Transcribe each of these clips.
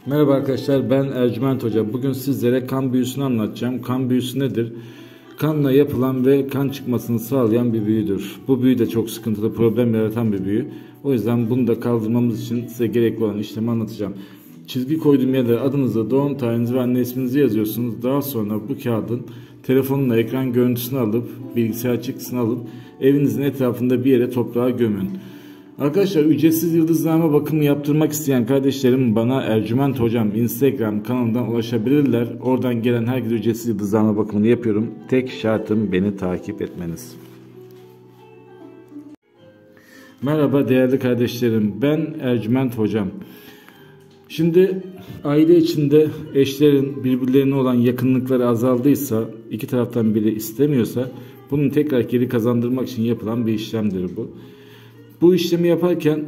Merhaba arkadaşlar, ben Ercüment Hoca. Bugün sizlere kan büyüsünü anlatacağım. Kan büyüsü nedir? Kanla yapılan ve kan çıkmasını sağlayan bir büyüdür. Bu büyü de çok sıkıntılı, problem yaratan bir büyü. O yüzden bunu da kaldırmamız için size gerekli olan işlemi anlatacağım. Çizgi koyduğum yerlere adınızı, doğum tarihinizi ve anne isminizi yazıyorsunuz. Daha sonra bu kağıdın telefonla ekran görüntüsünü alıp, bilgisayar çıktısını alıp evinizin etrafında bir yere toprağa gömün. Arkadaşlar, ücretsiz yıldızlama bakımı yaptırmak isteyen kardeşlerim bana Ercüment Hocam Instagram kanalından ulaşabilirler. Oradan gelen herkese ücretsiz yıldızlama bakımını yapıyorum. Tek şartım beni takip etmeniz. Merhaba değerli kardeşlerim, ben Ercüment Hocam. Şimdi aile içinde eşlerin birbirlerine olan yakınlıkları azaldıysa, iki taraftan biri istemiyorsa bunu tekrar geri kazandırmak için yapılan bir işlemdir bu. Bu işlemi yaparken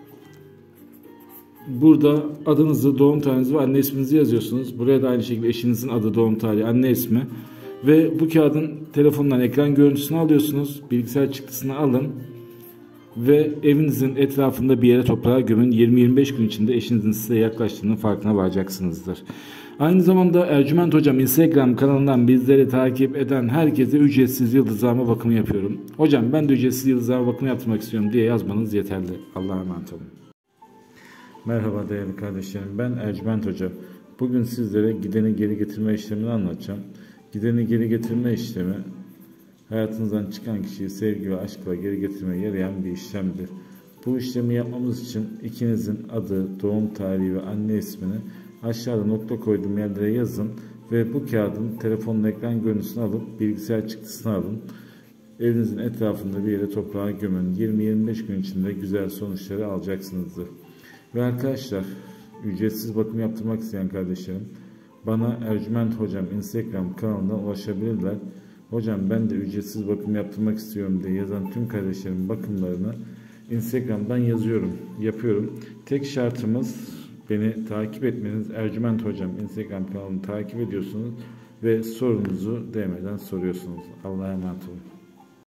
burada adınızı, doğum tarihinizi ve anne isminizi yazıyorsunuz. Buraya da aynı şekilde eşinizin adı, doğum tarihi, anne ismi. Ve bu kağıdın telefondan ekran görüntüsünü alıyorsunuz. Bilgisayar çıktısını alın. Ve evinizin etrafında bir yere toprağa gömün. 20-25 gün içinde eşinizin size yaklaştığının farkına varacaksınızdır. Aynı zamanda Ercüment Hocam Instagram kanalından bizleri takip eden herkese ücretsiz yıldızlama bakımı yapıyorum. Hocam ben de ücretsiz yıldızlama bakımı yaptırmak istiyorum diye yazmanız yeterli. Allah'a emanet olun. Merhaba değerli kardeşlerim, ben Ercüment Hoca. Bugün sizlere gideni geri getirme işlemini anlatacağım. Gideni geri getirme işlemi hayatınızdan çıkan kişiyi sevgi ve aşkla geri getirmeye yarayan bir işlemdir. Bu işlemi yapmamız için ikinizin adı, doğum tarihi ve anne ismini aşağıda nokta koyduğum yerlere yazın ve bu kağıdın telefonun ekran görüntüsünü alıp bilgisayar çıktısını alın. Evinizin etrafında bir yere toprağa gömün. 20-25 gün içinde güzel sonuçları alacaksınızdır. Ve arkadaşlar, ücretsiz bakım yaptırmak isteyen kardeşlerim bana Ercüment Hocam Instagram kanalından ulaşabilirler. Hocam ben de ücretsiz bakım yaptırmak istiyorum diye yazan tüm kardeşlerim bakımlarını Instagram'dan yapıyorum. Tek şartımız beni takip etmeniz. Ercüment Hocam Instagram kanalını takip ediyorsunuz ve sorunuzu DM'den soruyorsunuz. Allah'a emanet olun.